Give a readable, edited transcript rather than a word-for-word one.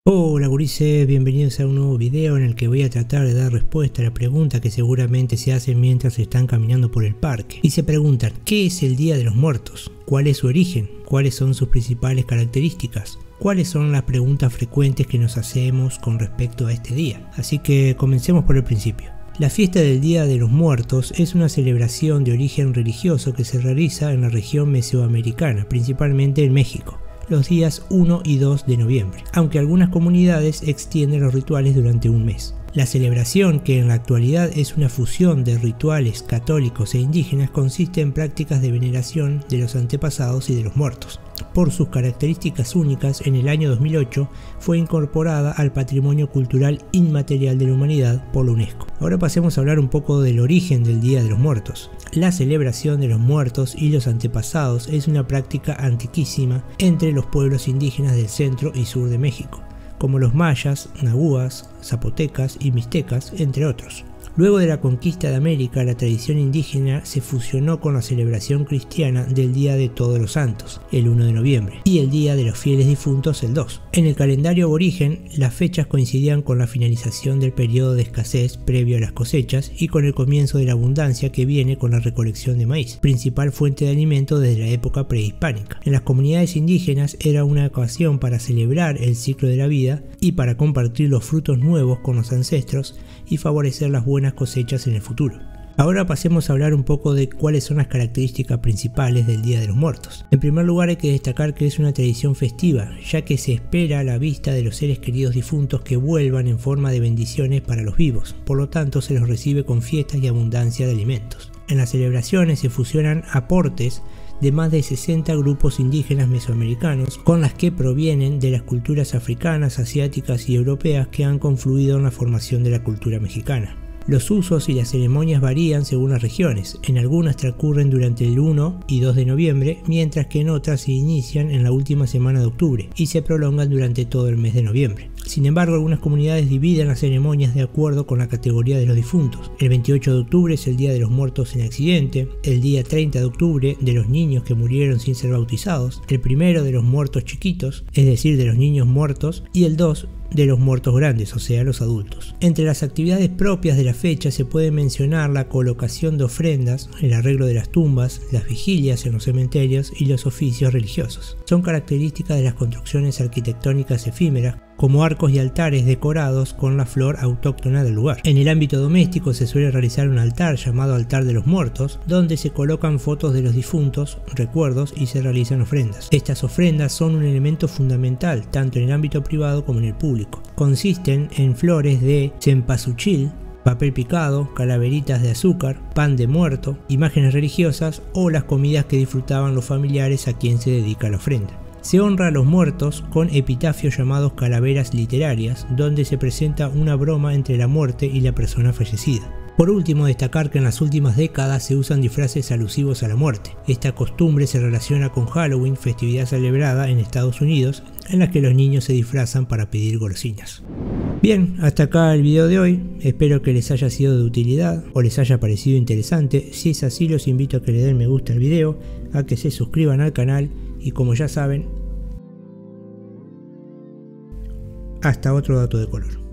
Hola gurises, bienvenidos a un nuevo video en el que voy a tratar de dar respuesta a la pregunta que seguramente se hacen mientras están caminando por el parque. Y se preguntan, ¿qué es el Día de los Muertos? ¿Cuál es su origen? ¿Cuáles son sus principales características? ¿Cuáles son las preguntas frecuentes que nos hacemos con respecto a este día? Así que comencemos por el principio. La fiesta del Día de los Muertos es una celebración de origen religioso que se realiza en la región mesoamericana, principalmente en México, los días 1 y 2 de noviembre, aunque algunas comunidades extienden los rituales durante un mes. La celebración, que en la actualidad es una fusión de rituales católicos e indígenas, consiste en prácticas de veneración de los antepasados y de los muertos. Por sus características únicas, en el año 2008 fue incorporada al Patrimonio Cultural Inmaterial de la Humanidad por la UNESCO. Ahora pasemos a hablar un poco del origen del Día de los Muertos. La celebración de los muertos y los antepasados es una práctica antiquísima entre los pueblos indígenas del centro y sur de México, como los mayas, nahuas, zapotecas y mixtecas, entre otros. Luego de la conquista de América, la tradición indígena se fusionó con la celebración cristiana del Día de Todos los Santos, el 1 de noviembre, y el Día de los Fieles Difuntos, el 2. En el calendario aborigen, las fechas coincidían con la finalización del periodo de escasez previo a las cosechas y con el comienzo de la abundancia que viene con la recolección de maíz, principal fuente de alimento desde la época prehispánica. En las comunidades indígenas era una ocasión para celebrar el ciclo de la vida y para compartir los frutos nuevos con los ancestros y favorecer las buenas cosechas en el futuro. Ahora pasemos a hablar un poco de cuáles son las características principales del Día de los Muertos. En primer lugar, hay que destacar que es una tradición festiva, ya que se espera la vista de los seres queridos difuntos que vuelvan en forma de bendiciones para los vivos, por lo tanto se los recibe con fiestas y abundancia de alimentos. En las celebraciones se fusionan aportes de más de 60 grupos indígenas mesoamericanos con las que provienen de las culturas africanas, asiáticas y europeas que han confluido en la formación de la cultura mexicana. Los usos y las ceremonias varían según las regiones. En algunas transcurren durante el 1 y 2 de noviembre, mientras que en otras se inician en la última semana de octubre y se prolongan durante todo el mes de noviembre. Sin embargo, algunas comunidades dividen las ceremonias de acuerdo con la categoría de los difuntos. El 28 de octubre es el Día de los Muertos en accidente, el día 30 de octubre de los niños que murieron sin ser bautizados, el 1 de los muertos chiquitos, es decir, de los niños muertos, y el 2 de los muertos grandes, o sea, los adultos. Entre las actividades propias de la fecha se puede mencionar la colocación de ofrendas, el arreglo de las tumbas, las vigilias en los cementerios y los oficios religiosos. Son características de las construcciones arquitectónicas efímeras, como arcos y altares decorados con la flor autóctona del lugar. En el ámbito doméstico se suele realizar un altar llamado altar de los muertos, donde se colocan fotos de los difuntos, recuerdos y se realizan ofrendas. Estas ofrendas son un elemento fundamental tanto en el ámbito privado como en el público. Consisten en flores de cempasúchil, papel picado, calaveritas de azúcar, pan de muerto, imágenes religiosas o las comidas que disfrutaban los familiares a quien se dedica la ofrenda. Se honra a los muertos con epitafios llamados calaveras literarias, donde se presenta una broma entre la muerte y la persona fallecida. Por último, destacar que en las últimas décadas se usan disfraces alusivos a la muerte. Esta costumbre se relaciona con Halloween, festividad celebrada en Estados Unidos, en la que los niños se disfrazan para pedir golosinas. Bien, hasta acá el video de hoy. Espero que les haya sido de utilidad o les haya parecido interesante. Si es así, los invito a que le den me gusta al video, a que se suscriban al canal y, como ya saben, hasta otro dato de color.